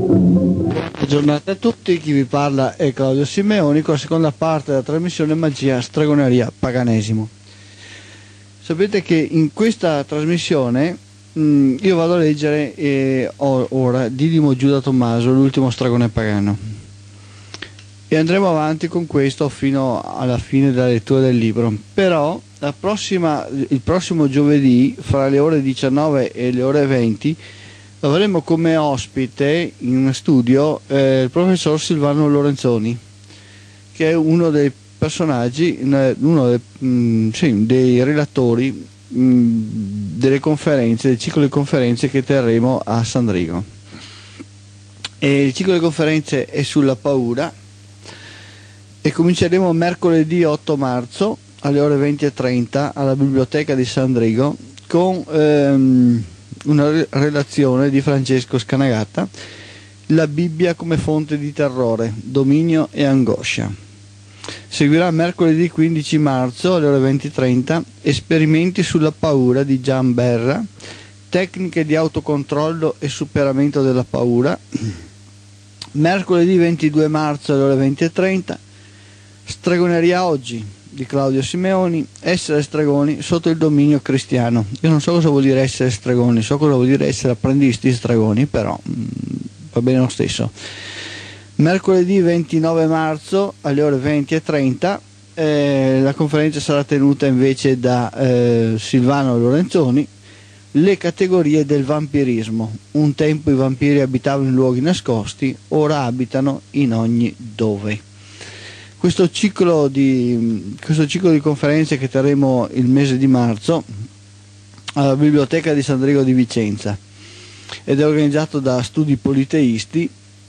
Buona giornata a tutti, chi vi parla è Claudio Simeoni con la seconda parte della trasmissione Magia, Stregoneria, Paganesimo. Sapete che in questa trasmissione io vado a leggere ora Didimo Giuda Tommaso, l'ultimo stregone pagano, e andremo avanti con questo fino alla fine della lettura del libro. Però il prossimo giovedì fra le ore 19 e le ore 20 avremo come ospite in studio il professor Silvano Lorenzoni, che è uno dei personaggi, dei relatori delle conferenze, del ciclo di conferenze che terremo a Sandrigo. E il ciclo di conferenze è sulla paura e cominceremo mercoledì 8 marzo alle ore 20:30 alla biblioteca di Sandrigo con una relazione di Francesco Scanagata, La Bibbia come fonte di terrore, dominio e angoscia. Seguirà mercoledì 15 marzo alle ore 20:30 Esperimenti sulla paura di Gian Berra, tecniche di autocontrollo e superamento della paura. Mercoledì 22 marzo alle ore 20:30 Stregoneria oggi di Claudio Simeoni, essere stregoni sotto il dominio cristiano. Io non so cosa vuol dire essere stregoni, so cosa vuol dire essere apprendisti stregoni, però va bene lo stesso. Mercoledì 29 marzo alle ore 20:30 la conferenza sarà tenuta invece da Silvano Lorenzoni, le categorie del vampirismo. Un tempo i vampiri abitavano in luoghi nascosti, ora abitano in ogni dove. Questo ciclo di conferenze che terremo il mese di marzo alla Biblioteca di Sandrigo di Vicenza ed è organizzato da Studi Politeisti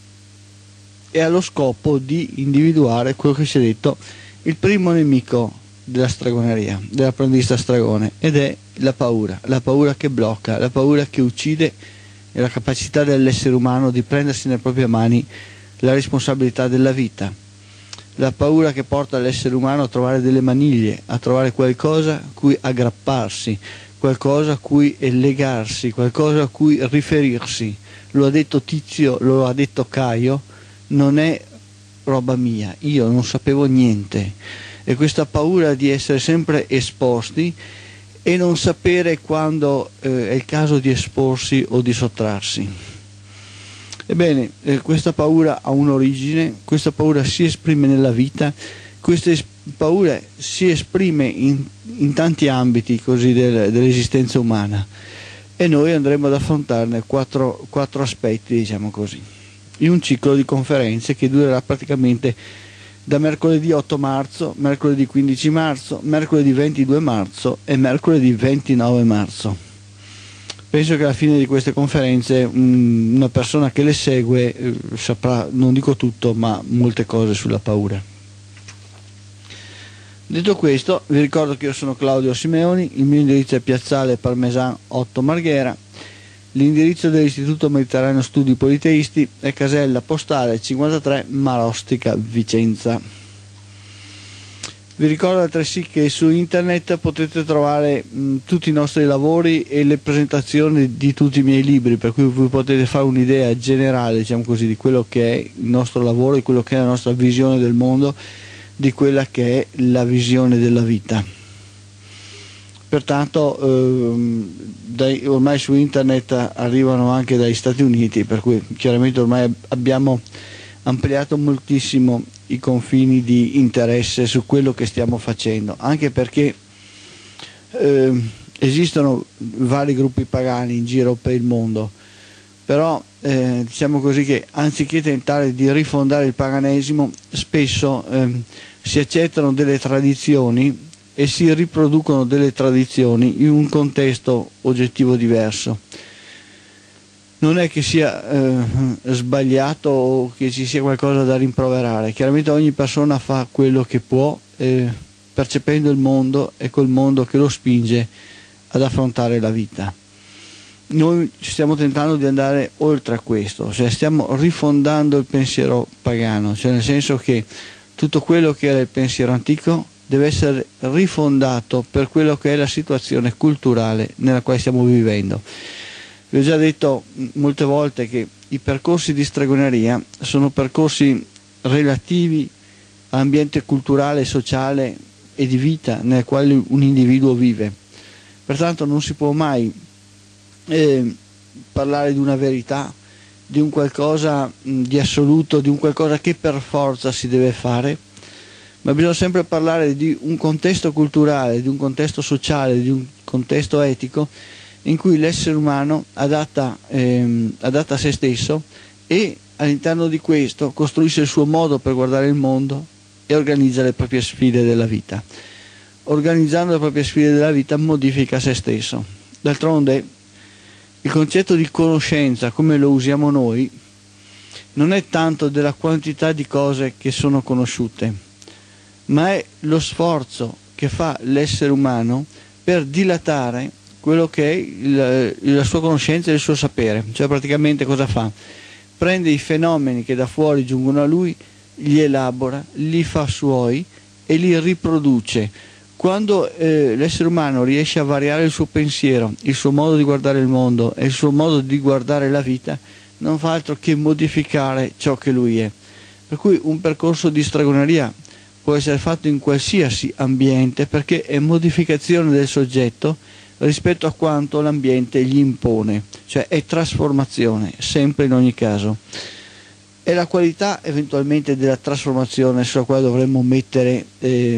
e ha lo scopo di individuare quello che si è detto il primo nemico della stregoneria, dell'apprendista stregone, ed è la paura che blocca, la paura che uccide e la capacità dell'essere umano di prendersi nelle proprie mani la responsabilità della vita. La paura che porta l'essere umano a trovare delle maniglie, a trovare qualcosa a cui aggrapparsi, qualcosa a cui legarsi, qualcosa a cui riferirsi. Lo ha detto Tizio, lo ha detto Caio, non è roba mia, io non sapevo niente. E questa paura di essere sempre esposti e non sapere quando è il caso di esporsi o di sottrarsi. Ebbene, questa paura ha un'origine, questa paura si esprime nella vita, questa paura si esprime in tanti ambiti così dell'esistenza umana, e noi andremo ad affrontarne quattro aspetti, diciamo così, in un ciclo di conferenze che durerà praticamente da mercoledì 8 marzo, mercoledì 15 marzo, mercoledì 22 marzo e mercoledì 29 marzo. Penso che alla fine di queste conferenze una persona che le segue saprà, non dico tutto, ma molte cose sulla paura. Detto questo, vi ricordo che io sono Claudio Simeoni, il mio indirizzo è Piazzale Parmesan 8 Marghera, l'indirizzo dell'Istituto Mediterraneo Studi Politeisti è casella postale 53 Marostica Vicenza. Vi ricordo altresì che su internet potete trovare tutti i nostri lavori e le presentazioni di tutti i miei libri, per cui voi potete fare un'idea generale, diciamo così, di quello che è il nostro lavoro, di quello che è la nostra visione del mondo, di quella che è la visione della vita. Pertanto ormai su internet arrivano anche dagli Stati Uniti, per cui chiaramente ormai abbiamo ampliato moltissimo i confini di interesse su quello che stiamo facendo, anche perché esistono vari gruppi pagani in giro per il mondo, però diciamo così che anziché tentare di rifondare il paganesimo, spesso si accettano delle tradizioni e si riproducono delle tradizioni in un contesto oggettivo diverso. Non è che sia sbagliato o che ci sia qualcosa da rimproverare, chiaramente ogni persona fa quello che può, percependo il mondo e col mondo che lo spinge ad affrontare la vita. Noi ci stiamo tentando di andare oltre a questo, cioè stiamo rifondando il pensiero pagano, cioè nel senso che tutto quello che era il pensiero antico deve essere rifondato per quello che è la situazione culturale nella quale stiamo vivendo. Vi ho già detto molte volte che i percorsi di stregoneria sono percorsi relativi all'ambiente culturale, sociale e di vita nel quale un individuo vive. Pertanto non si può mai parlare di una verità, di un qualcosa di assoluto, di un qualcosa che per forza si deve fare, ma bisogna sempre parlare di un contesto culturale, di un contesto sociale, di un contesto etico in cui l'essere umano adatta a se stesso e all'interno di questo costruisce il suo modo per guardare il mondo e organizza le proprie sfide della vita. Organizzando le proprie sfide della vita modifica se stesso. D'altronde il concetto di conoscenza, come lo usiamo noi, non è tanto della quantità di cose che sono conosciute, ma è lo sforzo che fa l'essere umano per dilatare quello che è la sua conoscenza e il suo sapere. Cioè praticamente cosa fa? Prende i fenomeni che da fuori giungono a lui, li elabora, li fa suoi e li riproduce. Quando l'essere umano riesce a variare il suo pensiero, il suo modo di guardare il mondo e il suo modo di guardare la vita, non fa altro che modificare ciò che lui è. Per cui un percorso di stregoneria può essere fatto in qualsiasi ambiente, perché è modificazione del soggetto rispetto a quanto l'ambiente gli impone, cioè è trasformazione, sempre in ogni caso. È la qualità eventualmente della trasformazione sulla quale dovremmo mettere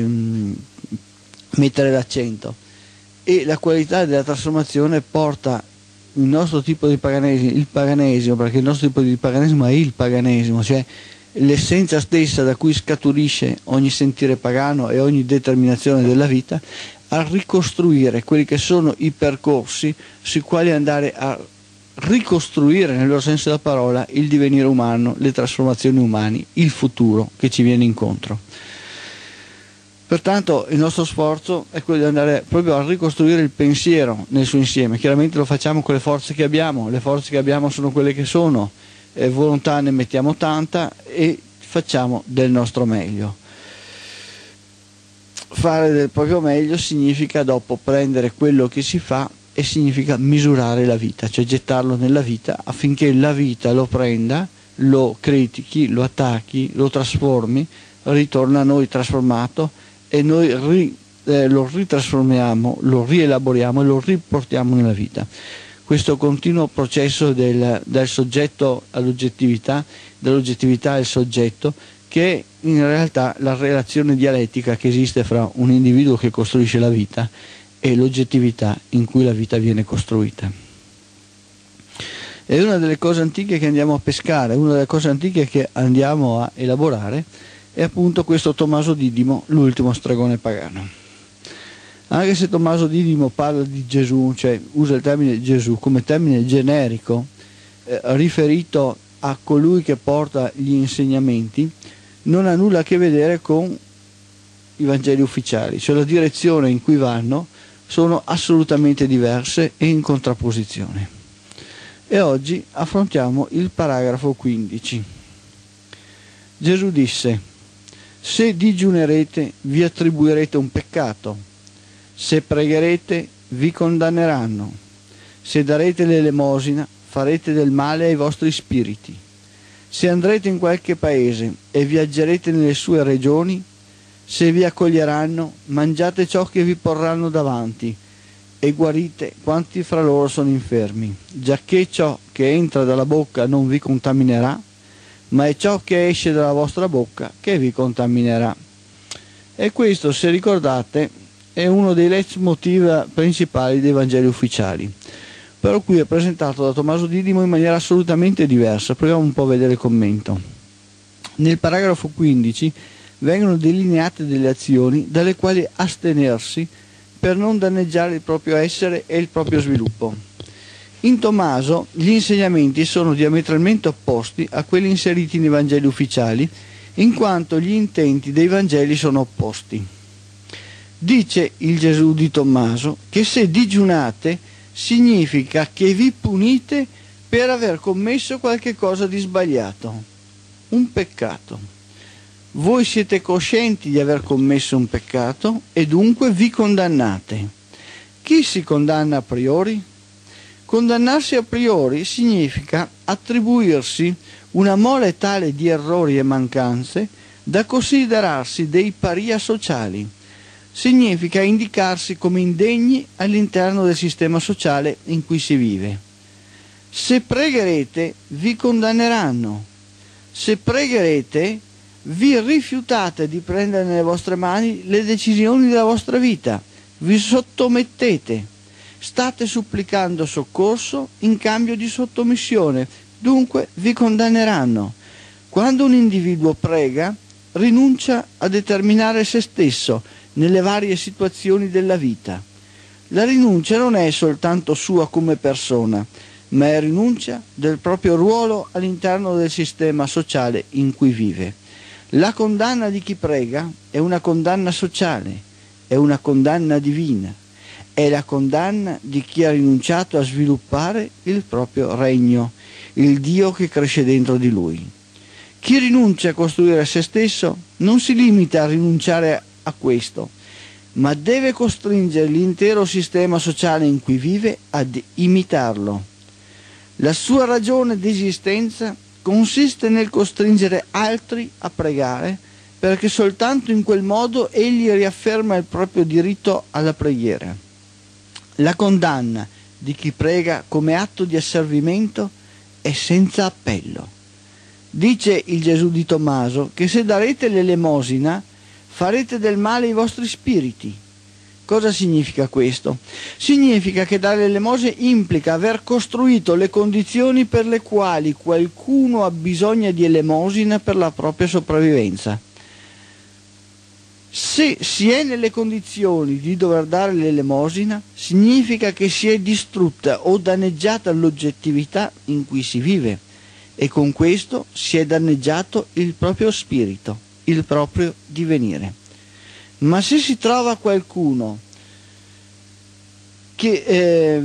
l'accento, e la qualità della trasformazione porta il nostro tipo di paganesimo, il paganesimo, perché il nostro tipo di paganesimo è il paganesimo, cioè l'essenza stessa da cui scaturisce ogni sentire pagano e ogni determinazione della vita, a ricostruire quelli che sono i percorsi sui quali andare a ricostruire nel loro senso della parola il divenire umano, le trasformazioni umane, il futuro che ci viene incontro. Pertanto il nostro sforzo è quello di andare proprio a ricostruire il pensiero nel suo insieme. Chiaramente lo facciamo con le forze che abbiamo sono quelle che sono, volontà ne mettiamo tanta e facciamo del nostro meglio. Fare del proprio meglio significa dopo prendere quello che si fa e significa misurare la vita, cioè gettarlo nella vita affinché la vita lo prenda, lo critichi, lo attacchi, lo trasformi, ritorna a noi trasformato e noi lo ritrasformiamo, lo rielaboriamo e lo riportiamo nella vita. Questo continuo processo dal soggetto all'oggettività, dall'oggettività al soggetto, che è in realtà la relazione dialettica che esiste fra un individuo che costruisce la vita e l'oggettività in cui la vita viene costruita. È una delle cose antiche che andiamo a pescare, una delle cose antiche che andiamo a elaborare è appunto questo Tommaso Didimo, l'ultimo stregone pagano. Anche se Tommaso Didimo parla di Gesù, cioè usa il termine Gesù come termine generico riferito a colui che porta gli insegnamenti, non ha nulla a che vedere con i Vangeli ufficiali, cioè la direzione in cui vanno sono assolutamente diverse e in contrapposizione. E oggi affrontiamo il paragrafo 15. Gesù disse: se digiunerete vi attribuirete un peccato, se pregherete vi condanneranno, se darete l'elemosina farete del male ai vostri spiriti, se andrete in qualche paese e viaggerete nelle sue regioni, se vi accoglieranno mangiate ciò che vi porranno davanti e guarite quanti fra loro sono infermi, giacché ciò che entra dalla bocca non vi contaminerà, ma è ciò che esce dalla vostra bocca che vi contaminerà. E questo, se ricordate, è uno dei leitmotiv principali dei Vangeli ufficiali, però qui è presentato da Tommaso Didimo in maniera assolutamente diversa. Proviamo un po' a vedere il commento. Nel paragrafo 15 vengono delineate delle azioni dalle quali astenersi per non danneggiare il proprio essere e il proprio sviluppo. In Tommaso gli insegnamenti sono diametralmente opposti a quelli inseriti nei Vangeli ufficiali, in quanto gli intenti dei Vangeli sono opposti. Dice il Gesù di Tommaso che se digiunate significa che vi punite per aver commesso qualche cosa di sbagliato, un peccato. Voi siete coscienti di aver commesso un peccato e dunque vi condannate. Chi si condanna a priori? Condannarsi a priori significa attribuirsi una mole tale di errori e mancanze da considerarsi dei paria sociali. Significa indicarsi come indegni all'interno del sistema sociale in cui si vive. Se pregherete, vi condanneranno. Se pregherete, vi rifiutate di prendere nelle vostre mani le decisioni della vostra vita. Vi sottomettete. State supplicando soccorso in cambio di sottomissione. Dunque vi condanneranno. Quando un individuo prega, rinuncia a determinare se stesso nelle varie situazioni della vita. La rinuncia non è soltanto sua come persona, ma è rinuncia del proprio ruolo all'interno del sistema sociale in cui vive. La condanna di chi prega è una condanna sociale, è una condanna divina, è la condanna di chi ha rinunciato a sviluppare il proprio regno, il Dio che cresce dentro di lui. Chi rinuncia a costruire se stesso non si limita a rinunciare a questo, ma deve costringere l'intero sistema sociale in cui vive ad imitarlo. La sua ragione di esistenza consiste nel costringere altri a pregare, perché soltanto in quel modo egli riafferma il proprio diritto alla preghiera. La condanna di chi prega come atto di asservimento è senza appello. Dice il Gesù di Tommaso che se darete l'elemosina farete del male ai vostri spiriti. Cosa significa questo? Significa che dare l'elemosina implica aver costruito le condizioni per le quali qualcuno ha bisogno di elemosina per la propria sopravvivenza. Se si è nelle condizioni di dover dare l'elemosina, significa che si è distrutta o danneggiata l'oggettività in cui si vive e con questo si è danneggiato il proprio spirito, il proprio divenire. Ma se si trova qualcuno che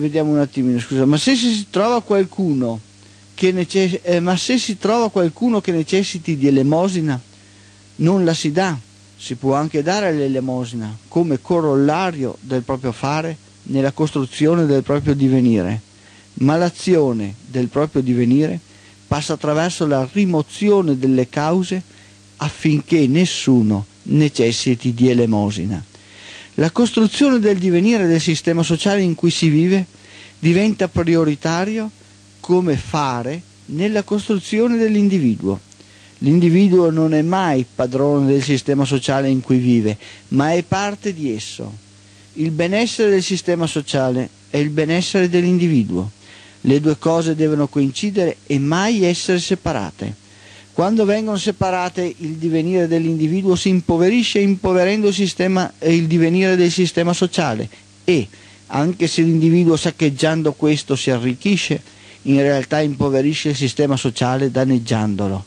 necessiti di elemosina, non la si dà. Si può anche dare l'elemosina come corollario del proprio fare nella costruzione del proprio divenire, ma l'azione del proprio divenire passa attraverso la rimozione delle cause affinché nessuno necessiti di elemosina. La costruzione del divenire del sistema sociale in cui si vive diventa prioritario come fare nella costruzione dell'individuo. L'individuo non è mai padrone del sistema sociale in cui vive, ma è parte di esso. Il benessere del sistema sociale è il benessere dell'individuo. Le due cose devono coincidere e mai essere separate. Quando vengono separate, il divenire dell'individuo si impoverisce, impoverendo il divenire del sistema sociale e, anche se l'individuo saccheggiando questo si arricchisce, in realtà impoverisce il sistema sociale danneggiando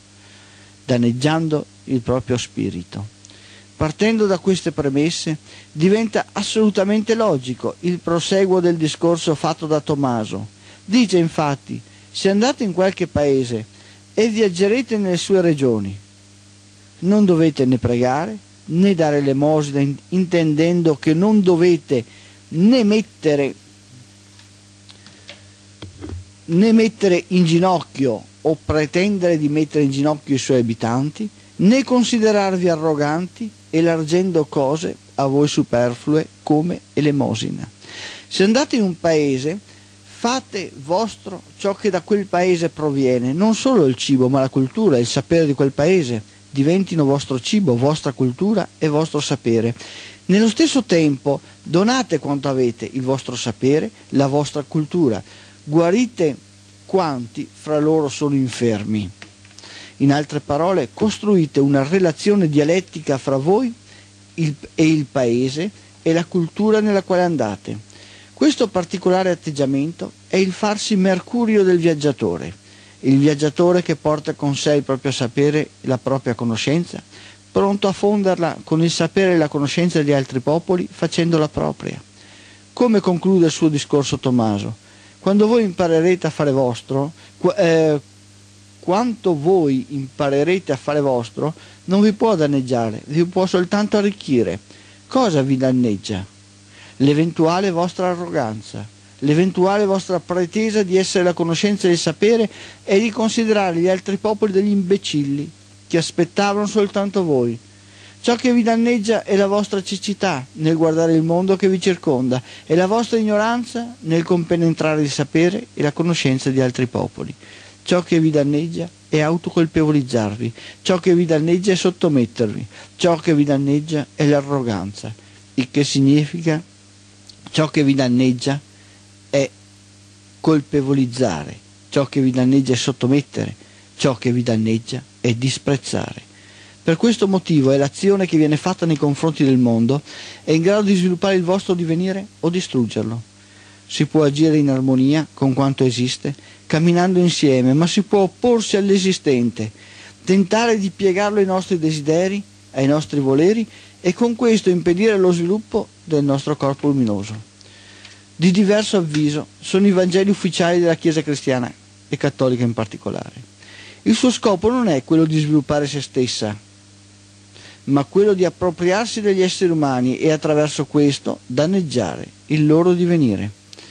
il proprio spirito. Partendo da queste premesse, diventa assolutamente logico il proseguo del discorso fatto da Tommaso. Dice infatti: se andate in qualche paese e viaggerete nelle sue regioni, non dovete né pregare né dare elemosina, intendendo che non dovete né mettere in ginocchio o pretendere di mettere in ginocchio i suoi abitanti, né considerarvi arroganti elargendo cose a voi superflue come elemosina. Se andate in un paese, fate vostro ciò che da quel paese proviene, non solo il cibo, ma la cultura, il sapere di quel paese, diventino vostro cibo, vostra cultura e vostro sapere. Nello stesso tempo donate quanto avete, il vostro sapere, la vostra cultura, guarite quanti fra loro sono infermi. In altre parole, costruite una relazione dialettica fra voi e il paese e la cultura nella quale andate. Questo particolare atteggiamento è il farsi mercurio del viaggiatore, il viaggiatore che porta con sé il proprio sapere e la propria conoscenza, pronto a fonderla con il sapere e la conoscenza di altri popoli, facendola propria. Come conclude il suo discorso Tommaso? Quando voi imparerete a fare vostro, quanto voi imparerete a fare vostro, non vi può danneggiare, vi può soltanto arricchire. Cosa vi danneggia? L'eventuale vostra arroganza, l'eventuale vostra pretesa di essere la conoscenza del sapere è di considerare gli altri popoli degli imbecilli che aspettavano soltanto voi. Ciò che vi danneggia è la vostra cecità nel guardare il mondo che vi circonda e la vostra ignoranza nel compenetrare il sapere e la conoscenza di altri popoli. Ciò che vi danneggia è autocolpevolizzarvi, ciò che vi danneggia è sottomettervi, ciò che vi danneggia è l'arroganza, il che significa ciò che vi danneggia è colpevolizzare, ciò che vi danneggia è sottomettere, ciò che vi danneggia è disprezzare. Per questo motivo è l'azione che viene fatta nei confronti del mondo è in grado di sviluppare il vostro divenire o distruggerlo. Si può agire in armonia con quanto esiste, camminando insieme, ma si può opporsi all'esistente, tentare di piegarlo ai nostri desideri, ai nostri voleri e con questo impedire lo sviluppo del nostro corpo luminoso. Di diverso avviso sono i Vangeli ufficiali della Chiesa cristiana e cattolica in particolare. Il suo scopo non è quello di sviluppare se stessa, ma quello di appropriarsi degli esseri umani e attraverso questo danneggiare il loro divenire.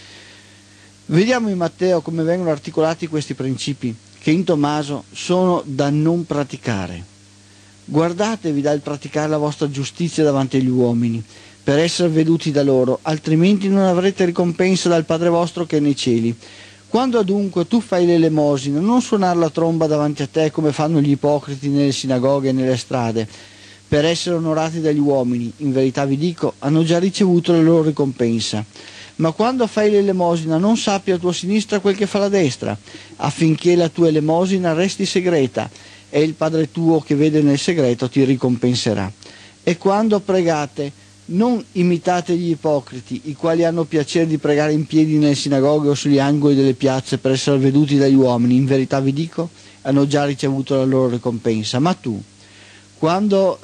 Vediamo in Matteo come vengono articolati questi principi, che in Tommaso sono da non praticare. Guardatevi dal praticare la vostra giustizia davanti agli uomini, per essere veduti da loro, altrimenti non avrete ricompensa dal Padre vostro che è nei cieli. Quando adunque tu fai l'elemosina, non suonare la tromba davanti a te come fanno gli ipocriti nelle sinagoghe e nelle strade, per essere onorati dagli uomini. In verità vi dico, hanno già ricevuto la loro ricompensa. Ma quando fai l'elemosina non sappi a tua sinistra quel che fa la destra, affinché la tua elemosina resti segreta, e il Padre tuo che vede nel segreto ti ricompenserà. E quando pregate, non imitate gli ipocriti, i quali hanno piacere di pregare in piedi nelle sinagoghe o sugli angoli delle piazze per essere veduti dagli uomini. In verità vi dico, hanno già ricevuto la loro ricompensa. Ma tu, quando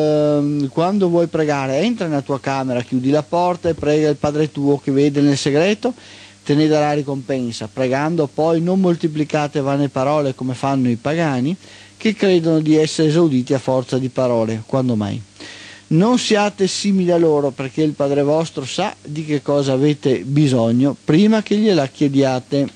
vuoi pregare, entra nella tua camera, chiudi la porta e prega il Padre tuo che vede nel segreto, te ne darà ricompensa. Pregando poi non moltiplicate vane parole come fanno i pagani, che credono di essere esauditi a forza di parole. Quando mai? Non siate simili a loro, perché il Padre vostro sa di che cosa avete bisogno prima che gliela chiediate.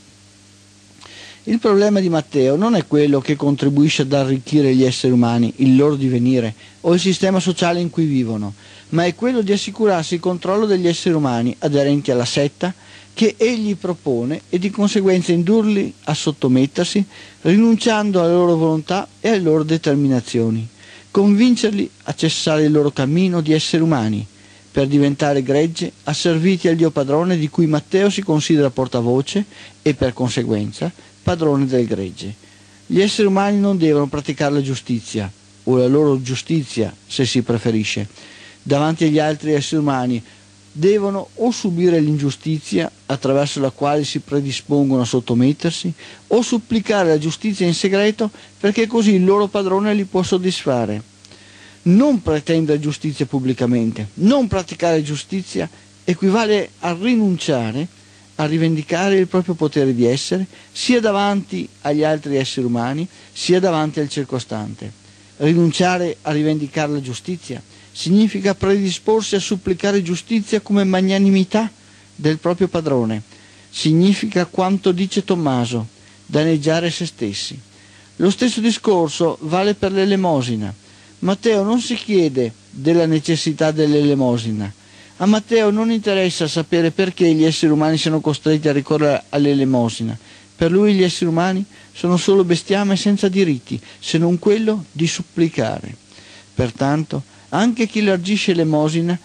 Il problema di Matteo non è quello che contribuisce ad arricchire gli esseri umani, il loro divenire o il sistema sociale in cui vivono, ma è quello di assicurarsi il controllo degli esseri umani aderenti alla setta che egli propone e di conseguenza indurli a sottomettersi, rinunciando alla loro volontà e alle loro determinazioni, convincerli a cessare il loro cammino di esseri umani per diventare gregge asserviti al Dio padrone di cui Matteo si considera portavoce e per conseguenza padrone del gregge. Gli esseri umani non devono praticare la giustizia, o la loro giustizia se si preferisce, davanti agli altri esseri umani. Devono o subire l'ingiustizia attraverso la quale si predispongono a sottomettersi, o supplicare la giustizia in segreto perché così il loro padrone li può soddisfare. Non pretendere giustizia pubblicamente, non praticare giustizia equivale a rinunciare a rivendicare il proprio potere di essere sia davanti agli altri esseri umani sia davanti al circostante. Rinunciare a rivendicare la giustizia significa predisporsi a supplicare giustizia come magnanimità del proprio padrone. Significa quanto dice Tommaso, danneggiare se stessi. Lo stesso discorso vale per l'elemosina. Matteo non si chiede della necessità dell'elemosina. A Matteo non interessa sapere perché gli esseri umani siano costretti a ricorrere all'elemosina. Per lui gli esseri umani sono solo bestiame senza diritti, se non quello di supplicare. Pertanto, anche chi largisce l'elemosina,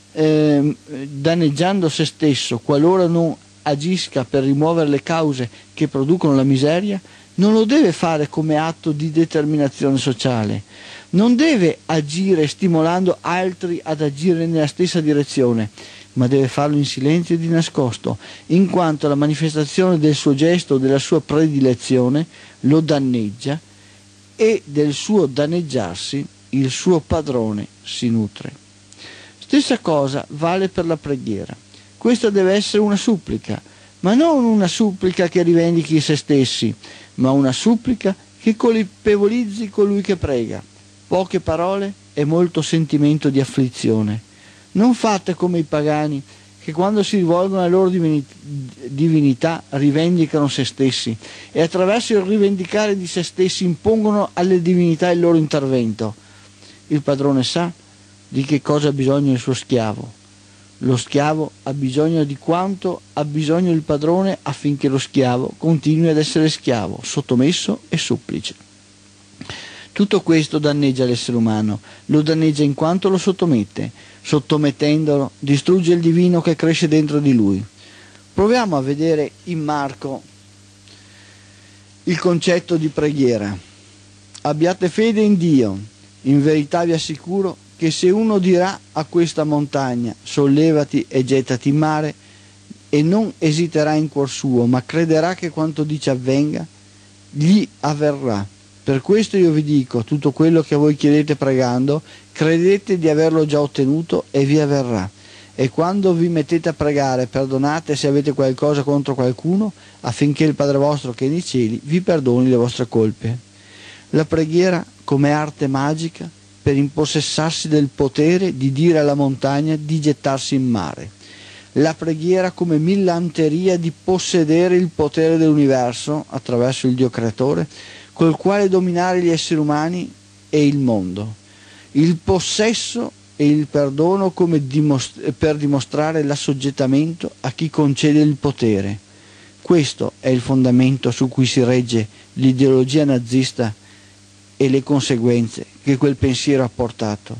danneggiando se stesso, qualora non agisca per rimuovere le cause che producono la miseria, non lo deve fare come atto di determinazione sociale. Non deve agire stimolando altri ad agire nella stessa direzione, ma deve farlo in silenzio e di nascosto, in quanto la manifestazione del suo gesto o della sua predilezione lo danneggia e del suo danneggiarsi il suo padrone si nutre. Stessa cosa vale per la preghiera. Questa deve essere una supplica, ma non una supplica che rivendichi se stessi, ma una supplica che colpevolizzi colui che prega. Poche parole e molto sentimento di afflizione. Non fate come i pagani che quando si rivolgono alle loro divinità rivendicano se stessi e attraverso il rivendicare di se stessi impongono alle divinità il loro intervento. Il padrone sa di che cosa ha bisogno il suo schiavo. Lo schiavo ha bisogno di quanto ha bisogno il padrone affinché lo schiavo continui ad essere schiavo, sottomesso e supplice. Tutto questo danneggia l'essere umano, lo danneggia in quanto lo sottomette. Sottomettendolo distrugge il divino che cresce dentro di lui. Proviamo a vedere in Marco il concetto di preghiera. Abbiate fede in Dio, in verità vi assicuro che se uno dirà a questa montagna sollevati e gettati in mare e non esiterà in cuor suo, ma crederà che quanto dice avvenga, gli avverrà. Per questo io vi dico, tutto quello che voi chiedete pregando, credete di averlo già ottenuto e vi avverrà. E quando vi mettete a pregare, perdonate se avete qualcosa contro qualcuno, affinché il Padre vostro che è nei cieli vi perdoni le vostre colpe. La preghiera come arte magica per impossessarsi del potere di dire alla montagna di gettarsi in mare. La preghiera come millanteria di possedere il potere dell'universo attraverso il Dio creatore, col quale dominare gli esseri umani e il mondo. Il possesso e il perdono come per dimostrare l'assoggettamento a chi concede il potere. Questo è il fondamento su cui si regge l'ideologia nazista e le conseguenze che quel pensiero ha portato.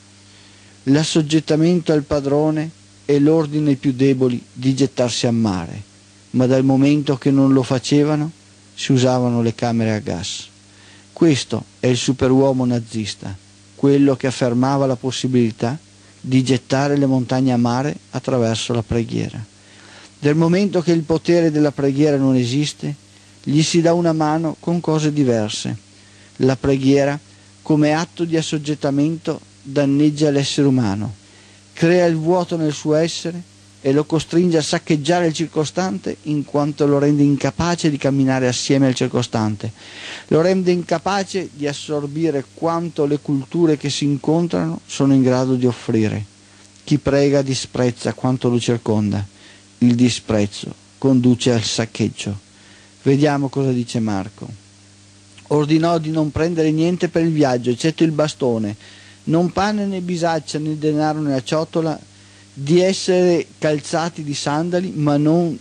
L'assoggettamento al padrone è l'ordine ai più deboli di gettarsi a mare, ma dal momento che non lo facevano si usavano le camere a gas. Questo è il superuomo nazista, quello che affermava la possibilità di gettare le montagne a mare attraverso la preghiera. Dal momento che il potere della preghiera non esiste, gli si dà una mano con cose diverse. La preghiera, come atto di assoggettamento, danneggia l'essere umano, crea il vuoto nel suo essere e lo costringe a saccheggiare il circostante in quanto lo rende incapace di camminare assieme al circostante, lo rende incapace di assorbire quanto le culture che si incontrano sono in grado di offrire. Chi prega disprezza quanto lo circonda, il disprezzo conduce al saccheggio. Vediamo cosa dice Marco. Ordinò di non prendere niente per il viaggio, eccetto il bastone, non pane né bisaccia né denaro né la ciotola, di essere calzati di sandali, ma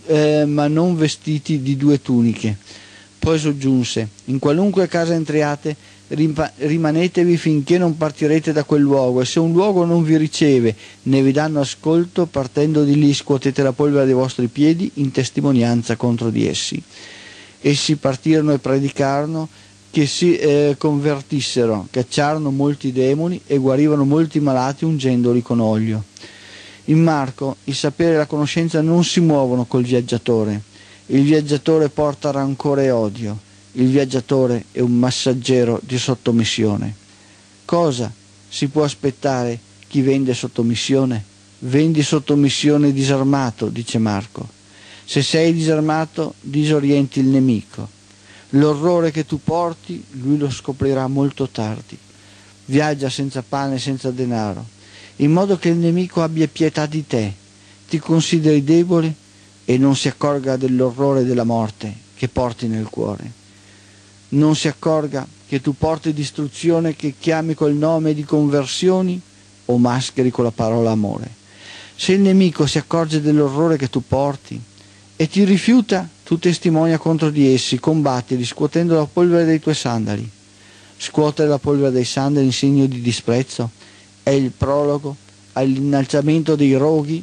non vestiti di 2 tuniche. Poi soggiunse: in qualunque casa entriate, rimanetevi finché non partirete da quel luogo, e se un luogo non vi riceve né vi danno ascolto, partendo di lì scuotete la polvere dei vostri piedi in testimonianza contro di essi. Essi partirono e predicarono che si convertissero, cacciarono molti demoni e guarivano molti malati ungendoli con olio. In Marco il sapere e la conoscenza non si muovono col viaggiatore. Il viaggiatore porta rancore e odio. Il viaggiatore è un messaggero di sottomissione. Cosa si può aspettare chi vende sottomissione? Vendi sottomissione disarmato, dice Marco. Se sei disarmato, disorienti il nemico. L'orrore che tu porti, lui lo scoprirà molto tardi. Viaggia senza pane e senza denaro, in modo che il nemico abbia pietà di te, ti consideri debole e non si accorga dell'orrore della morte che porti nel cuore. Non si accorga che tu porti distruzione che chiami col nome di conversioni o mascheri con la parola amore. Se il nemico si accorge dell'orrore che tu porti e ti rifiuta, tu testimonia contro di essi, combattili scuotendo la polvere dei tuoi sandali. Scuotere la polvere dei sandali in segno di disprezzo è il prologo all'innalzamento dei roghi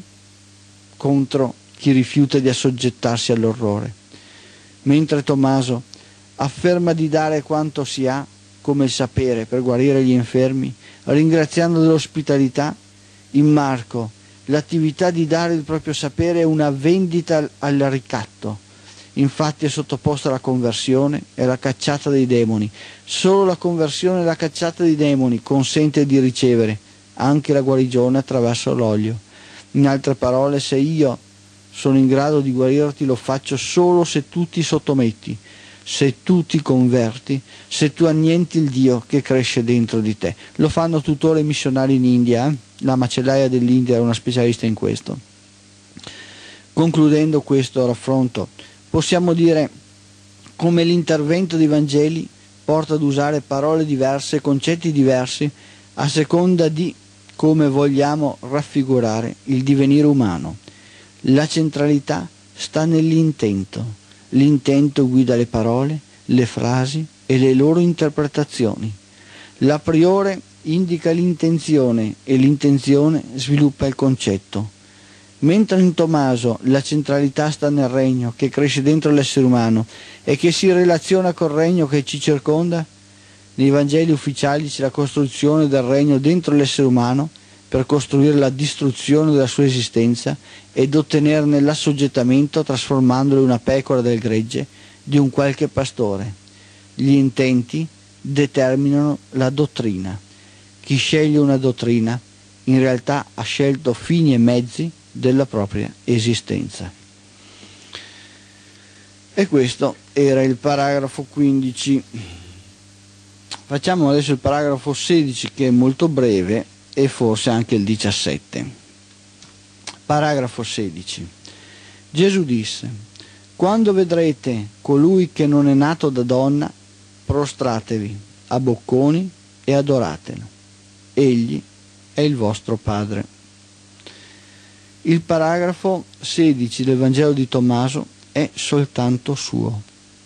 contro chi rifiuta di assoggettarsi all'orrore. Mentre Tommaso afferma di dare quanto si ha, come il sapere, per guarire gli infermi, ringraziando dell'ospitalità, in Marco l'attività di dare il proprio sapere è una vendita al ricatto. Infatti è sottoposta alla conversione e alla cacciata dei demoni. Solo la conversione e la cacciata dei demoni consente di ricevere anche la guarigione attraverso l'olio. In altre parole, se io sono in grado di guarirti, lo faccio solo se tu ti sottometti, se tu ti converti, se tu annienti il Dio che cresce dentro di te. Lo fanno tuttora i missionari in India, La macellaia dell'India è una specialista in questo. Concludendo questo raffronto, possiamo dire come l'intervento dei Vangeli porta ad usare parole diverse, concetti diversi, a seconda di come vogliamo raffigurare il divenire umano. La centralità sta nell'intento. L'intento guida le parole, le frasi e le loro interpretazioni. L'a priore indica l'intenzione e l'intenzione sviluppa il concetto. Mentre in Tommaso la centralità sta nel regno che cresce dentro l'essere umano e che si relaziona col regno che ci circonda, nei Vangeli ufficiali c'è la costruzione del regno dentro l'essere umano per costruire la distruzione della sua esistenza ed ottenerne l'assoggettamento trasformandolo in una pecora del gregge di un qualche pastore. Gli intenti determinano la dottrina. Chi sceglie una dottrina in realtà ha scelto fini e mezzi della propria esistenza. E questo era il paragrafo 15. Facciamo adesso il paragrafo 16, che è molto breve, e forse anche il 17. Paragrafo 16. Gesù disse: quando vedrete colui che non è nato da donna, prostratevi a bocconi e adoratelo. Egli è il vostro Padre. Il paragrafo 16 del Vangelo di Tommaso è soltanto suo.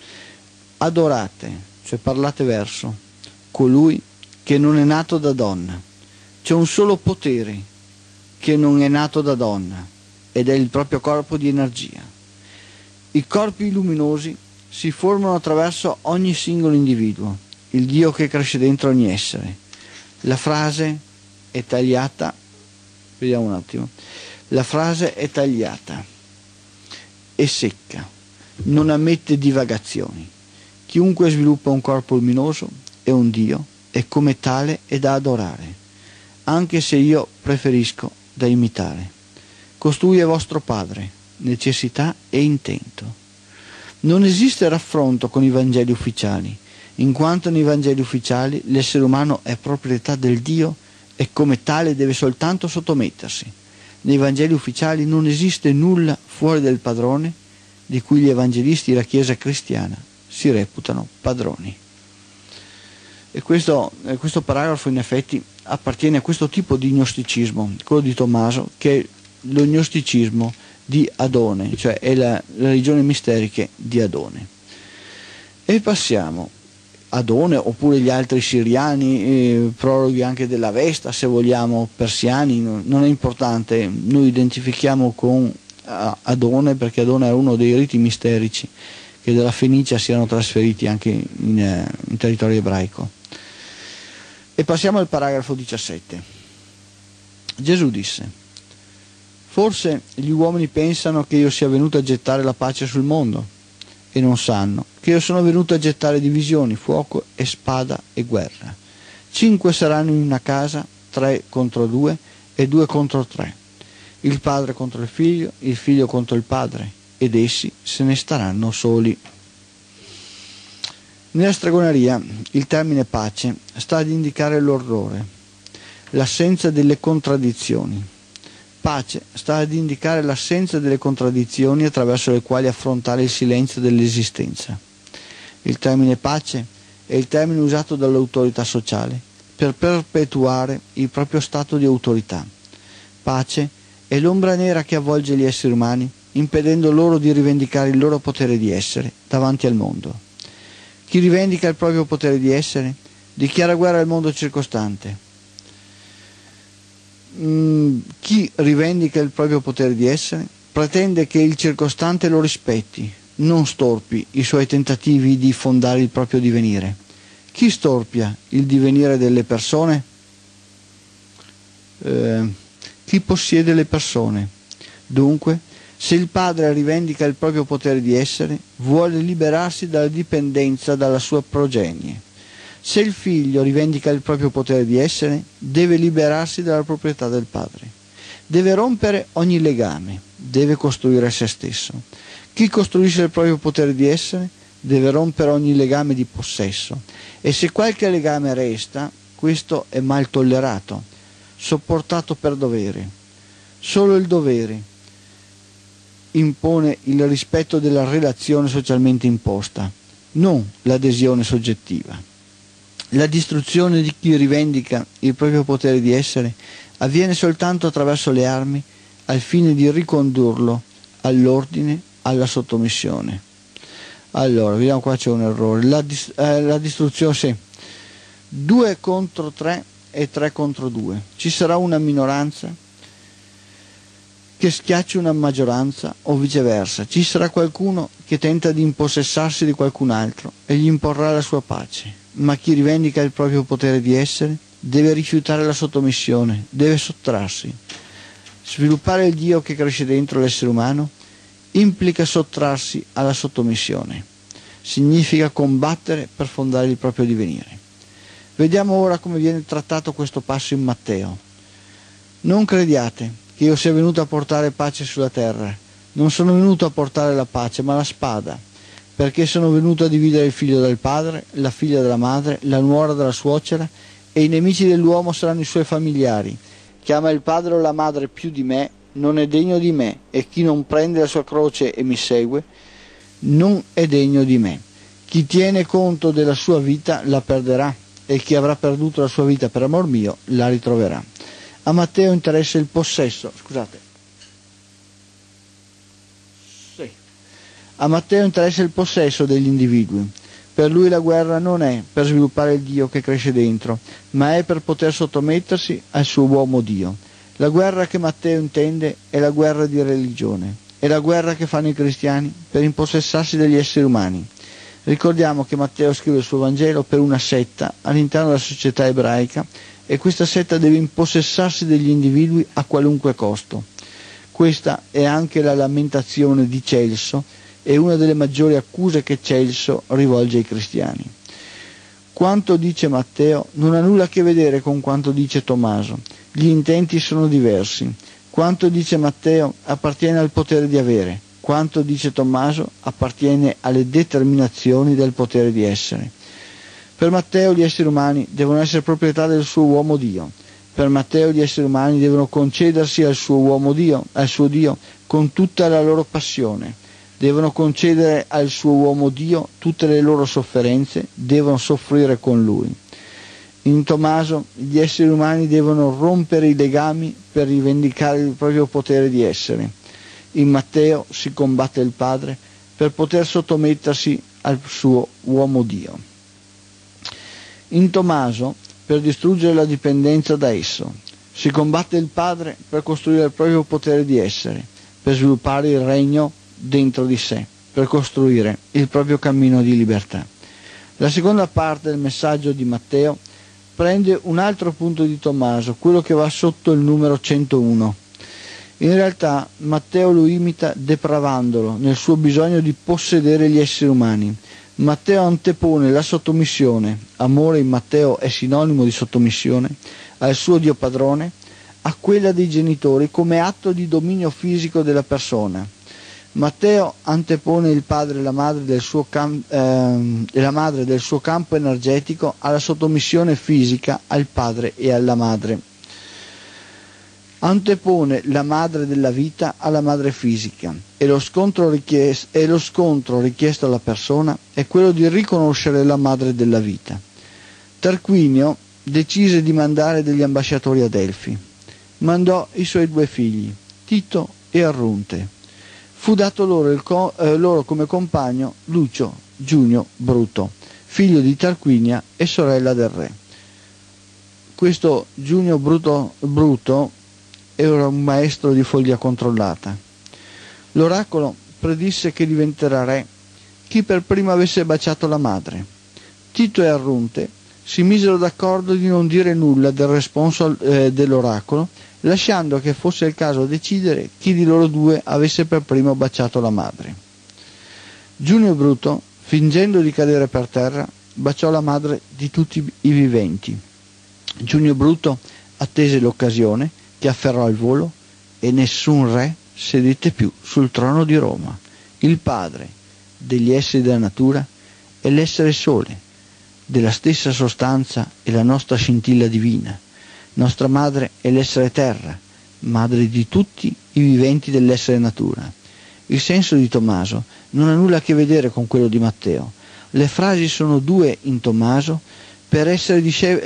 Adorate, cioè parlate verso colui che non è nato da donna. C'è un solo potere che non è nato da donna ed è il proprio corpo di energia. I corpi luminosi si formano attraverso ogni singolo individuo, il Dio che cresce dentro ogni essere. La frase è tagliata, vediamo un attimo. La frase è tagliata e secca, non ammette divagazioni. Chiunque sviluppa un corpo luminoso è un Dio e come tale è da adorare, anche se io preferisco da imitare. Costui è vostro Padre, necessità e intento. Non esiste raffronto con i Vangeli ufficiali, in quanto nei Vangeli ufficiali l'essere umano è proprietà del Dio e come tale deve soltanto sottomettersi. Nei Vangeli ufficiali non esiste nulla fuori del padrone di cui gli evangelisti e la Chiesa cristiana si reputano padroni. E questo paragrafo in effetti appartiene a questo tipo di gnosticismo, quello di Tommaso, che è lo gnosticismo di Adone, cioè è la religione misteriche di Adone. E passiamo Adone, oppure gli altri siriani, prologhi anche della Vesta, se vogliamo, persiani, non è importante, noi identifichiamo con Adone perché Adone era uno dei riti misterici che dalla Fenicia si erano trasferiti anche in territorio ebraico. E passiamo al paragrafo 17. Gesù disse: forse gli uomini pensano che io sia venuto a gettare la pace sul mondo e non sanno che io sono venuto a gettare divisioni, fuoco e spada e guerra. 5 saranno in una casa, 3 contro 2 e 2 contro 3. Il padre contro il figlio contro il padre, ed essi se ne staranno soli. Nella stregoneria il termine pace sta ad indicare l'orrore, l'assenza delle contraddizioni. Pace sta ad indicare l'assenza delle contraddizioni attraverso le quali affrontare il silenzio dell'esistenza. Il termine pace è il termine usato dall'autorità sociale per perpetuare il proprio stato di autorità. Pace è l'ombra nera che avvolge gli esseri umani, impedendo loro di rivendicare il loro potere di essere davanti al mondo. Chi rivendica il proprio potere di essere dichiara guerra al mondo circostante. Chi rivendica il proprio potere di essere pretende che il circostante lo rispetti, non storpi i suoi tentativi di fondare il proprio divenire. Chi storpia il divenire delle persone? Chi possiede le persone. Dunque, se il padre rivendica il proprio potere di essere, vuole liberarsi dalla dipendenza dalla sua progenie. Se il figlio rivendica il proprio potere di essere, deve liberarsi dalla proprietà del padre. Deve rompere ogni legame, deve costruire se stesso. Chi costruisce il proprio potere di essere deve rompere ogni legame di possesso, e se qualche legame resta, questo è mal tollerato, sopportato per dovere. Solo il dovere impone il rispetto della relazione socialmente imposta, non l'adesione soggettiva. La distruzione di chi rivendica il proprio potere di essere avviene soltanto attraverso le armi al fine di ricondurlo all'ordine, alla sottomissione. Allora, vediamo, qua c'è un errore. La distruzione, sì. 2 contro 3 e 3 contro 2. Ci sarà una minoranza che schiaccia una maggioranza o viceversa. Ci sarà qualcuno che tenta di impossessarsi di qualcun altro e gli imporrà la sua pace. Ma chi rivendica il proprio potere di essere deve rifiutare la sottomissione, deve sottrarsi. Sviluppare il Dio che cresce dentro l'essere umano implica sottrarsi alla sottomissione. Significa combattere per fondare il proprio divenire. Vediamo ora come viene trattato questo passo in Matteo. Non crediate che io sia venuto a portare pace sulla terra. Non sono venuto a portare la pace, ma la spada, perché sono venuto a dividere il figlio dal padre, la figlia dalla madre, la nuora dalla suocera, e i nemici dell'uomo saranno i suoi familiari. Chi ama il padre o la madre più di me non è degno di me, e chi non prende la sua croce e mi segue non è degno di me. Chi tiene conto della sua vita la perderà, e chi avrà perduto la sua vita per amor mio la ritroverà. A Matteo interessa il possesso, A Matteo interessa il possesso degli individui. Per lui la guerra non è per sviluppare il Dio che cresce dentro, ma è per poter sottomettersi al suo uomo Dio. La guerra che Matteo intende è la guerra di religione, è la guerra che fanno i cristiani per impossessarsi degli esseri umani. Ricordiamo che Matteo scrive il suo Vangelo per una setta all'interno della società ebraica, e questa setta deve impossessarsi degli individui a qualunque costo. Questa è anche la lamentazione di Celso e una delle maggiori accuse che Celso rivolge ai cristiani. Quanto dice Matteo non ha nulla a che vedere con quanto dice Tommaso. Gli intenti sono diversi. Quanto dice Matteo appartiene al potere di avere, quanto dice Tommaso appartiene alle determinazioni del potere di essere. Per Matteo gli esseri umani devono essere proprietà del suo uomo Dio. Per Matteo gli esseri umani devono concedersi al suo uomo Dio, al suo Dio, con tutta la loro passione. Devono concedere al suo uomo Dio tutte le loro sofferenze, devono soffrire con lui. In Tommaso gli esseri umani devono rompere i legami per rivendicare il proprio potere di essere. In Matteo si combatte il Padre per poter sottomettersi al suo uomo Dio. In Tommaso per distruggere la dipendenza da esso. Si combatte il Padre per costruire il proprio potere di essere, per sviluppare il regno dentro di sé, per costruire il proprio cammino di libertà. La seconda parte del messaggio di Matteo prende un altro punto di Tommaso, quello che va sotto il numero 101. In realtà Matteo lo imita depravandolo nel suo bisogno di possedere gli esseri umani. Matteo antepone la sottomissione, amore in Matteo è sinonimo di sottomissione, al suo Dio padrone, a quella dei genitori come atto di dominio fisico della persona. Matteo antepone il padre e la madre del suo campo energetico alla sottomissione fisica al padre e alla madre. Antepone la madre della vita alla madre fisica, e lo scontro richiesto alla persona è quello di riconoscere la madre della vita. Tarquinio decise di mandare degli ambasciatori a Delfi. Mandò i suoi 2 figli, Tito e Arrunte. Fu dato loro come compagno Lucio Giunio Bruto, figlio di Tarquinia e sorella del re. Questo Giunio Bruto era un maestro di follia controllata. L'oracolo predisse che diventerà re chi per primo avesse baciato la madre. Tito e Arrunte si misero d'accordo di non dire nulla del responso dell'oracolo, lasciando che fosse il caso a decidere chi di loro 2 avesse per primo baciato la madre. Giunio Bruto, fingendo di cadere per terra, baciò la madre di tutti i viventi. Giunio Bruto attese l'occasione, che afferrò il volo, e nessun re sedette più sul trono di Roma. Il padre degli esseri della natura è l'essere sole, della stessa sostanza è la nostra scintilla divina. Nostra madre è l'essere terra, madre di tutti i viventi dell'essere natura. Il senso di Tommaso non ha nulla a che vedere con quello di Matteo. Le frasi sono due in Tommaso per essere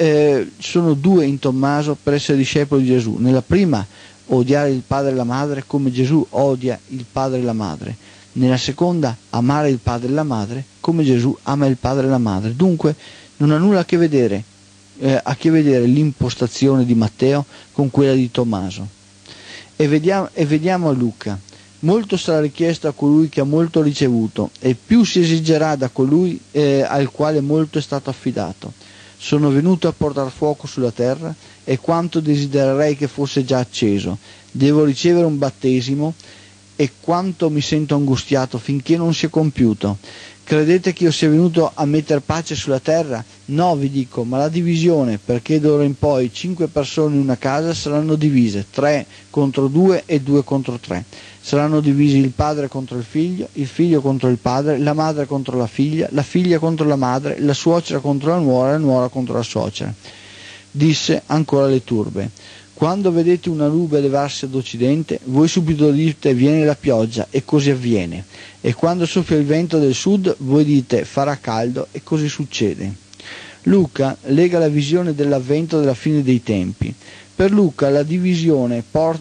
discepolo di Gesù. Nella prima, odiare il padre e la madre come Gesù odia il padre e la madre. Nella seconda, amare il padre e la madre come Gesù ama il padre e la madre. Dunque non ha nulla a che vedere l'impostazione di Matteo con quella di Tommaso. E vediamo a Luca. Molto sarà richiesto a colui che ha molto ricevuto, e più si esigerà da colui al quale molto è stato affidato. Sono venuto a portare fuoco sulla terra, e quanto desidererei che fosse già acceso. Devo ricevere un battesimo, e quanto mi sento angustiato finché non sia compiuto. Credete che io sia venuto a mettere pace sulla terra? No, vi dico, ma la divisione, perché d'ora in poi 5 persone in una casa saranno divise, 3 contro 2 e 2 contro 3. Saranno divisi il padre contro il figlio contro il padre, la madre contro la figlia contro la madre, la suocera contro la nuora contro la suocera. Disse ancora le turbe: quando vedete una nube levarsi ad occidente, voi subito dite viene la pioggia, e così avviene. E quando soffia il vento del sud, voi dite farà caldo, e così succede. Luca lega la visione dell'avvento della fine dei tempi. Per Luca la divisione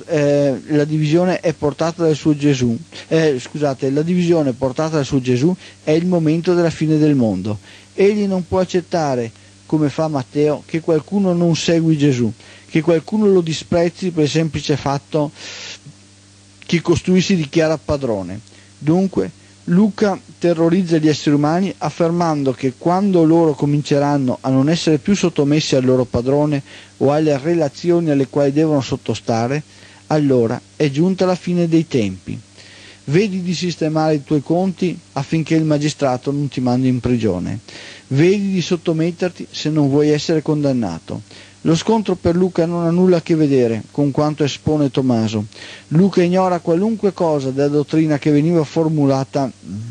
è portata dal suo Gesù. La divisione portata dal suo Gesù è il momento della fine del mondo. Egli non può accettare, come fa Matteo, che qualcuno non segui Gesù, che qualcuno lo disprezzi per il semplice fatto che costui si dichiara padrone. Dunque Luca terrorizza gli esseri umani affermando che quando loro cominceranno a non essere più sottomessi al loro padrone o alle relazioni alle quali devono sottostare, allora è giunta la fine dei tempi. Vedi di sistemare i tuoi conti affinché il magistrato non ti mandi in prigione. Vedi di sottometterti se non vuoi essere condannato. Lo scontro per Luca non ha nulla a che vedere con quanto espone Tommaso. Luca ignora qualunque cosa della dottrina che veniva formulata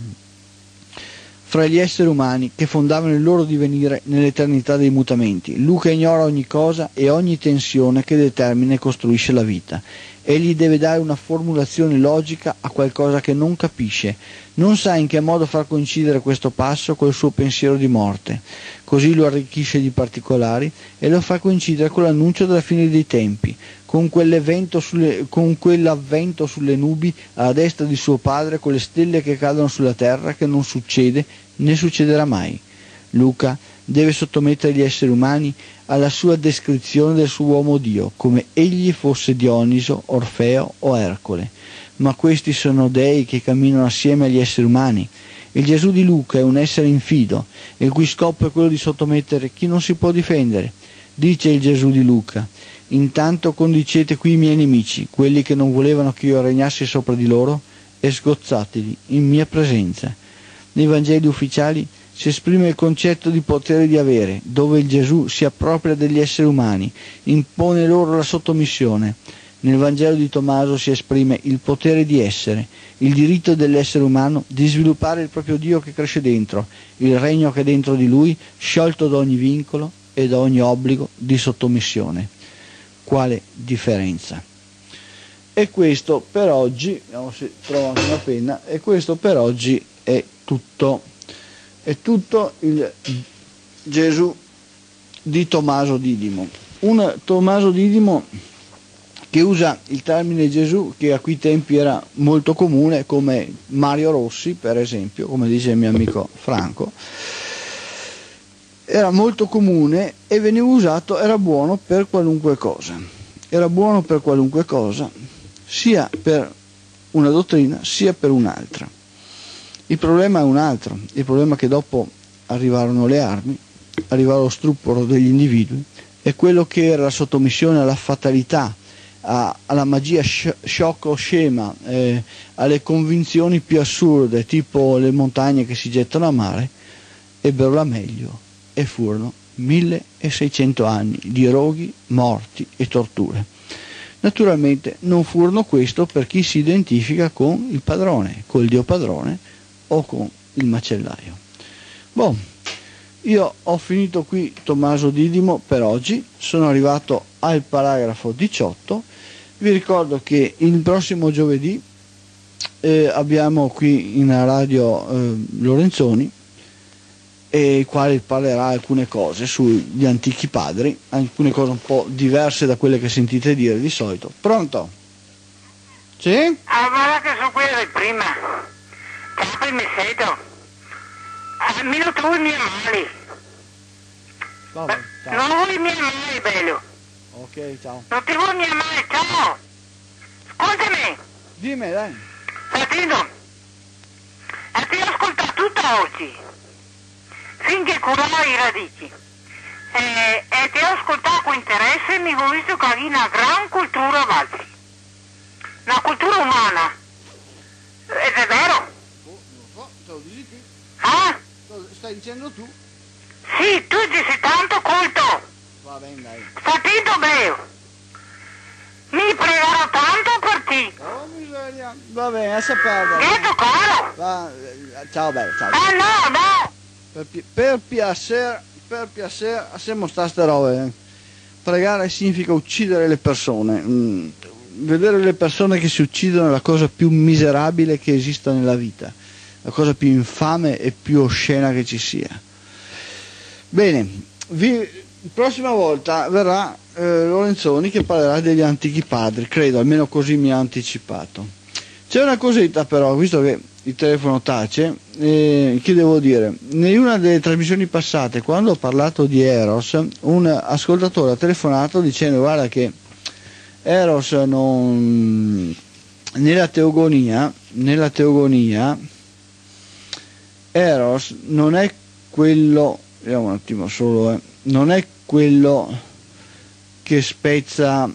fra gli esseri umani che fondavano il loro divenire nell'eternità dei mutamenti. Luca ignora ogni cosa e ogni tensione che determina e costruisce la vita. Egli deve dare una formulazione logica a qualcosa che non capisce. Non sa in che modo far coincidere questo passo col suo pensiero di morte. Così lo arricchisce di particolari e lo fa coincidere con l'annuncio della fine dei tempi, con quell'avvento sulle nubi alla destra di suo padre, con le stelle che cadono sulla terra, che non succede né succederà mai. Luca deve sottomettere gli esseri umani alla sua descrizione del suo uomo Dio, come egli fosse Dioniso, Orfeo o Ercole. Ma questi sono dei che camminano assieme agli esseri umani. Il Gesù di Luca è un essere infido, il cui scopo è quello di sottomettere chi non si può difendere. Dice il Gesù di Luca: intanto condicete qui i miei nemici, quelli che non volevano che io regnassi sopra di loro, e sgozzateli in mia presenza. Nei Vangeli ufficiali si esprime il concetto di potere di avere, dove il Gesù si appropria degli esseri umani, impone loro la sottomissione. Nel Vangelo di Tommaso si esprime il potere di essere, il diritto dell'essere umano di sviluppare il proprio Dio che cresce dentro, il regno che è dentro di lui, sciolto da ogni vincolo e da ogni obbligo di sottomissione. Quale differenza? E questo per oggi, vediamo se trovo anche una penna, e questo per oggi è tutto. È tutto il Gesù di Tommaso Didimo. Un Tommaso Didimo che usa il termine Gesù che a quei tempi era molto comune, come Mario Rossi per esempio, come dice il mio amico Franco, era molto comune e veniva usato, era buono per qualunque cosa, sia per una dottrina sia per un'altra. Il problema è un altro, il problema è che dopo arrivarono le armi, arrivò lo stupro degli individui, e quello che era la sottomissione alla fatalità, alla magia sciocca o scema, alle convinzioni più assurde, tipo le montagne che si gettano a mare, ebbero la meglio e furono 1600 anni di roghi, morti e torture. Naturalmente non furono questo per chi si identifica con il padrone, col Dio padrone o con il macellaio. Io ho finito qui Tommaso Didimo per oggi, sono arrivato al paragrafo 18. Vi ricordo che il prossimo giovedì abbiamo qui in radio Lorenzoni, il quale parlerà alcune cose sugli antichi padri, alcune cose un po' diverse da quelle che sentite dire di solito. Pronto? Sì? Allora che sono quella di prima. Capo mi sento. Almeno tu i miei mali. Vabbè, ciao. Non vuoi i miei mali, bello. Ok, ciao. Non ti vuoi i miei mali, ciao. Ascoltami. Dimmi, dai. Fratino, ti ho ascoltato tutto oggi. Finché curavo i radici. E ti ho ascoltato con interesse e mi ho visto che hai una gran cultura a Valsi. Una cultura umana. Ed è vero? Non lo so, te lo dici tu. Ah? Stai dicendo tu. Sì, tu sei tanto colto. Va bene, dai. Fatito bene. Mi pregherò tanto per te. Oh, miseria. Va bene, lascia perdere. Detto caro. Va, ciao, bello, ciao. No, no. Per piacere, lasciamo sta ste robe. Pregare significa uccidere le persone. Vedere le persone che si uccidono è la cosa più miserabile che esista nella vita, la cosa più infame e più oscena che ci sia. Bene, prossima volta verrà Lorenzoni che parlerà degli antichi padri, credo, almeno così mi ha anticipato. C'è una cosetta però, visto che il telefono tace, che devo dire, in una delle trasmissioni passate, quando ho parlato di Eros, un ascoltatore ha telefonato dicendo guarda che Eros non, nella teogonia Eros non è quello, vediamo un attimo solo, non è quello che spezza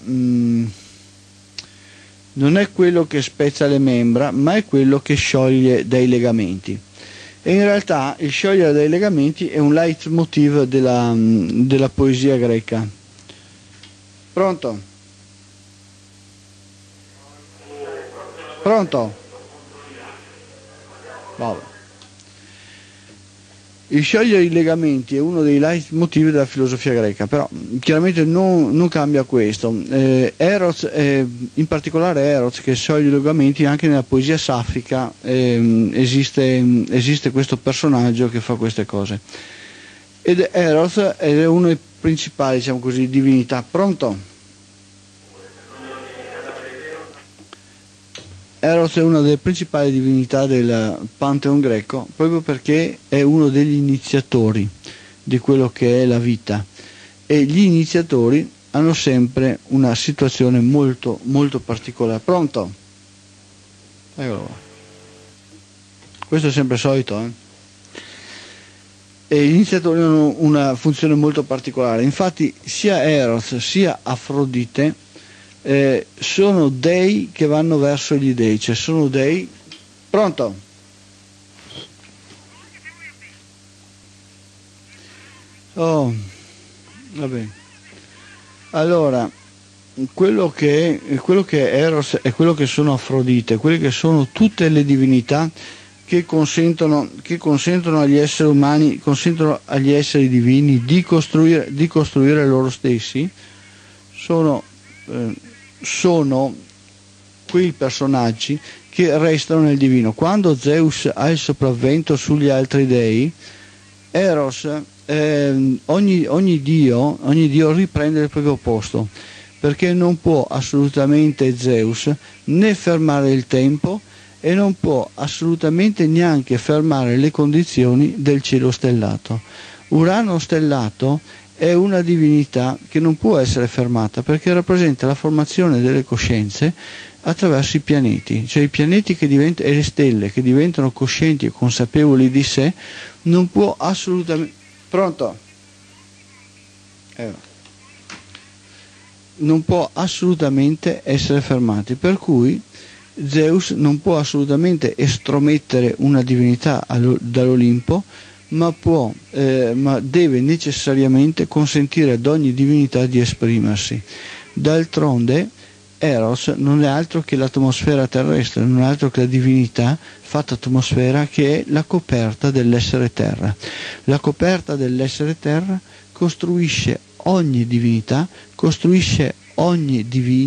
non è quello che spezza le membra, ma è quello che scioglie dai legamenti. E in realtà il sciogliere dai legamenti è un leitmotiv della poesia greca. Pronto? Pronto? Vabbè. Il sciogliere i legamenti è uno dei leitmotiv della filosofia greca, però chiaramente non cambia questo. Eros, in particolare Eros, che scioglie i legamenti, anche nella poesia saffica esiste questo personaggio che fa queste cose. Ed Eros è uno dei principali, diciamo così, divinità. Pronto? Eros è una delle principali divinità del Pantheon greco proprio perché è uno degli iniziatori di quello che è la vita, e gli iniziatori hanno sempre una situazione molto molto particolare. Pronto? Eccolo qua. Questo è sempre solito, E gli iniziatori hanno una funzione molto particolare, infatti sia Eros sia Afrodite sono dei che vanno verso gli dei, cioè sono dei. Pronto? Oh, vabbè. Allora, quello che è Eros è quello che sono Afrodite, quelle che sono tutte le divinità che consentono agli esseri umani, consentono agli esseri divini di costruire loro stessi. Sono quei personaggi che restano nel divino. Quando Zeus ha il sopravvento sugli altri dei, Eros, ogni dio riprende il proprio posto, perché non può assolutamente Zeus né fermare il tempo e non può assolutamente neanche fermare le condizioni del cielo stellato. Urano stellato è una divinità che non può essere fermata perché rappresenta la formazione delle coscienze attraverso i pianeti, cioè i pianeti e le stelle che diventano coscienti e consapevoli di sé. Non può assolutamente. Pronto? Non può assolutamente essere fermati, per cui Zeus non può assolutamente estromettere una divinità dall'Olimpo, ma deve necessariamente consentire ad ogni divinità di esprimersi. D'altronde Eros non è altro che l'atmosfera terrestre, non è altro che la divinità fatta atmosfera, che è la coperta dell'essere terra. La coperta dell'essere terra costruisce ogni divinità, costruisce ogni divino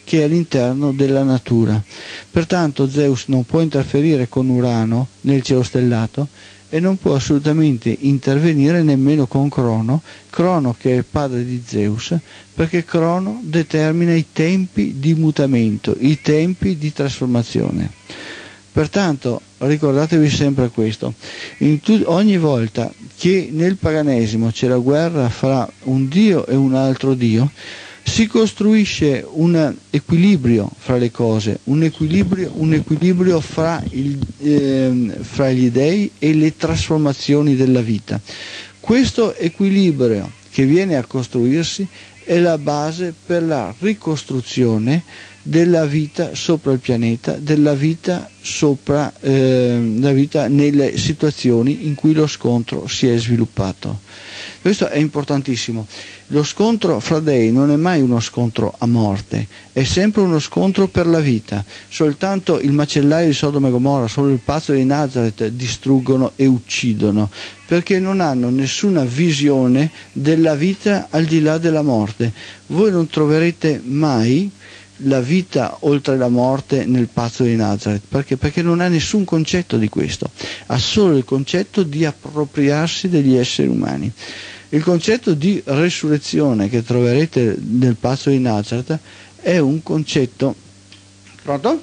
che è all'interno della natura. Pertanto Zeus non può interferire con Urano nel cielo stellato e non può assolutamente intervenire nemmeno con Crono, Crono che è il padre di Zeus, perché Crono determina i tempi di mutamento, i tempi di trasformazione. Pertanto ricordatevi sempre questo, ogni volta che nel paganesimo c'è la guerra fra un dio e un altro dio, si costruisce un equilibrio fra le cose, un equilibrio fra gli dei e le trasformazioni della vita. Questo equilibrio che viene a costruirsi è la base per la ricostruzione della vita sopra il pianeta, della vita sopra la vita nelle situazioni in cui lo scontro si è sviluppato. Questo è importantissimo. Lo scontro fra dei non è mai uno scontro a morte, è sempre uno scontro per la vita. Soltanto il macellaio di Sodoma e Gomorra, solo il pazzo di Nazareth distruggono e uccidono, perché non hanno nessuna visione della vita al di là della morte. Voi non troverete mai la vita oltre la morte nel pazzo di Nazareth, perché non ha nessun concetto di questo, ha solo il concetto di appropriarsi degli esseri umani. Il concetto di resurrezione che troverete nel pazzo di Nazareth è un concetto. Pronto?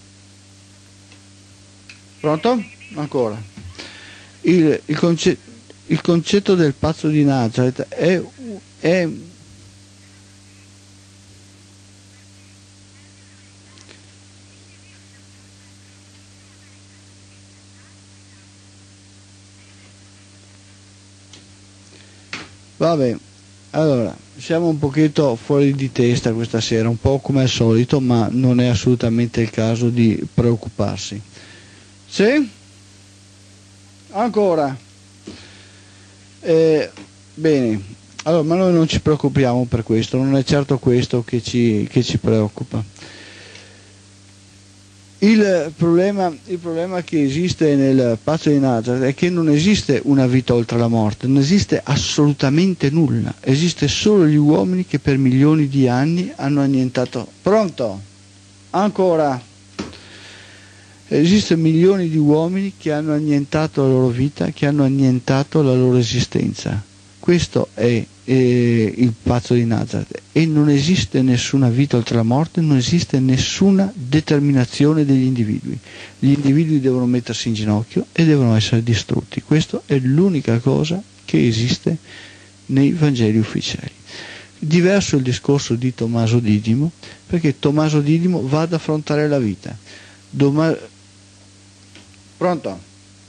Pronto? Ancora. Il concetto del pazzo di Nazareth è Vabbè, allora, siamo un pochetto fuori di testa questa sera, un po' come al solito, ma non è assolutamente il caso di preoccuparsi. Sì? Ancora? Bene, allora, ma noi non ci preoccupiamo per questo, non è certo questo che ci preoccupa. Il problema che esiste nel pazzo di Nazareth è che non esiste una vita oltre la morte, non esiste assolutamente nulla, esiste solo gli uomini che per milioni di anni hanno annientato. Pronto? Ancora? Esistono milioni di uomini che hanno annientato la loro vita, che hanno annientato la loro esistenza. Questo è il pazzo di Nazareth, e non esiste nessuna vita oltre la morte, non esiste nessuna determinazione degli individui. Gli individui devono mettersi in ginocchio e devono essere distrutti. Questa è l'unica cosa che esiste nei Vangeli ufficiali. Diverso il discorso di Tommaso Didimo, perché Tommaso Didimo va ad affrontare la vita. Pronto?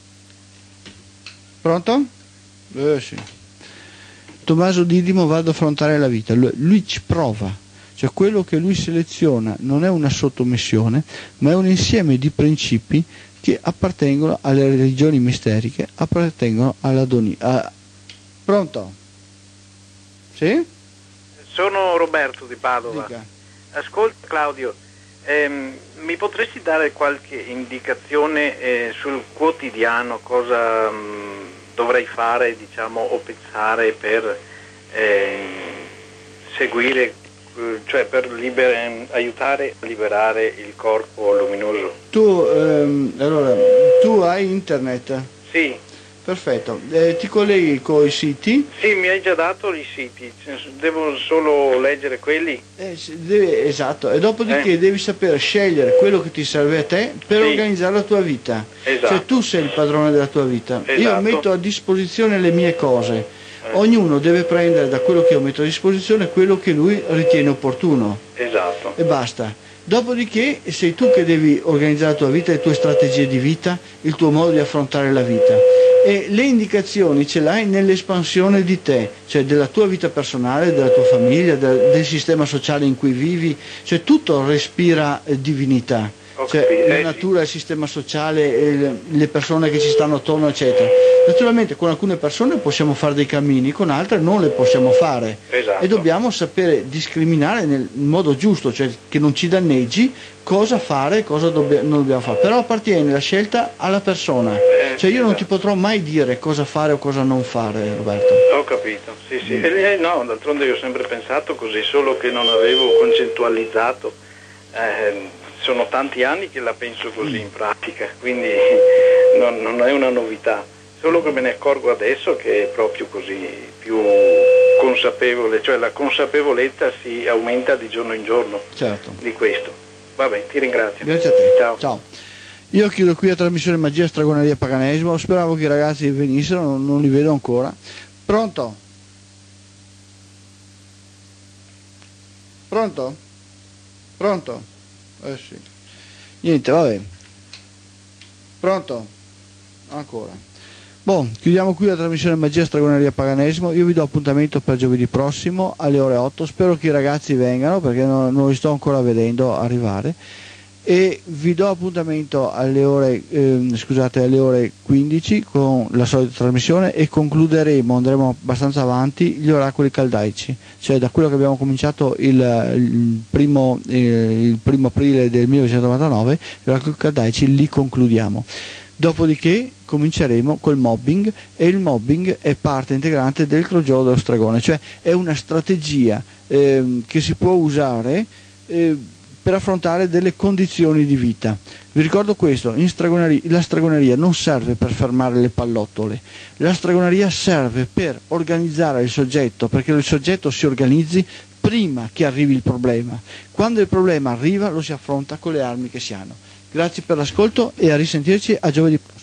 Pronto? Sì. Tommaso Didimo va ad affrontare la vita, lui ci prova, cioè quello che lui seleziona non è una sottomissione, ma è un insieme di principi che appartengono alle religioni misteriche, appartengono all'Adonia. Pronto? Sì? Sono Roberto di Padova. Dica. Ascolta Claudio, mi potresti dare qualche indicazione sul quotidiano, cosa dovrei fare, diciamo, o pensare per seguire, cioè per aiutare a liberare il corpo luminoso? Allora, tu hai internet? Sì. Perfetto, ti colleghi con i siti? Sì, mi hai già dato i siti, devo solo leggere quelli? Esatto, e dopodiché devi sapere scegliere quello che ti serve a te per organizzare la tua vita. Esatto. Cioè tu sei il padrone della tua vita. Esatto. Io metto a disposizione le mie cose, ognuno deve prendere da quello che io metto a disposizione quello che lui ritiene opportuno. Esatto. E basta. Dopodiché sei tu che devi organizzare la tua vita, le tue strategie di vita, il tuo modo di affrontare la vita. E le indicazioni ce l'hai nell'espansione di te, cioè della tua vita personale, della tua famiglia, del sistema sociale in cui vivi, cioè tutto respira divinità, cioè la natura, il sistema sociale, le persone che ci stanno attorno, eccetera. Naturalmente con alcune persone possiamo fare dei cammini, con altre non le possiamo fare. Esatto. E dobbiamo sapere discriminare nel modo giusto, cioè che non ci danneggi, cosa fare e cosa non dobbiamo fare. Però appartiene la scelta alla persona, cioè io non ti potrò mai dire cosa fare o cosa non fare, Roberto. Ho capito, sì. No, d'altronde io ho sempre pensato così, solo che non avevo concettualizzato Sono tanti anni che la penso così in pratica, quindi non è una novità, solo che me ne accorgo adesso che è proprio così, più consapevole, cioè la consapevolezza si aumenta di giorno in giorno. Certo. Di questo. Vabbè, ti ringrazio. Grazie a te. Ciao. Ciao. Io chiudo qui la trasmissione Magia, Stregoneria e Paganesimo. Speravo che i ragazzi venissero, non li vedo ancora. Pronto? Pronto? Pronto? Sì. Niente, vabbè. Pronto? Ancora. Boh, chiudiamo qui la trasmissione Magia, Stregoneria e Paganesimo. Io vi do appuntamento per giovedì prossimo alle ore 8. Spero che i ragazzi vengano perché non li sto ancora vedendo arrivare. E vi do appuntamento alle ore 15 con la solita trasmissione e concluderemo, andremo abbastanza avanti, gli oracoli caldaici, cioè da quello che abbiamo cominciato il primo aprile del 1999, gli oracoli caldaici li concludiamo. Dopodiché cominceremo col mobbing, e il mobbing è parte integrante del crogiolo dello stregone, cioè è una strategia che si può usare per affrontare delle condizioni di vita. Vi ricordo questo, la stregoneria non serve per fermare le pallottole, la stregoneria serve per organizzare il soggetto, perché il soggetto si organizzi prima che arrivi il problema. Quando il problema arriva lo si affronta con le armi che si hanno. Grazie per l'ascolto e a risentirci a giovedì.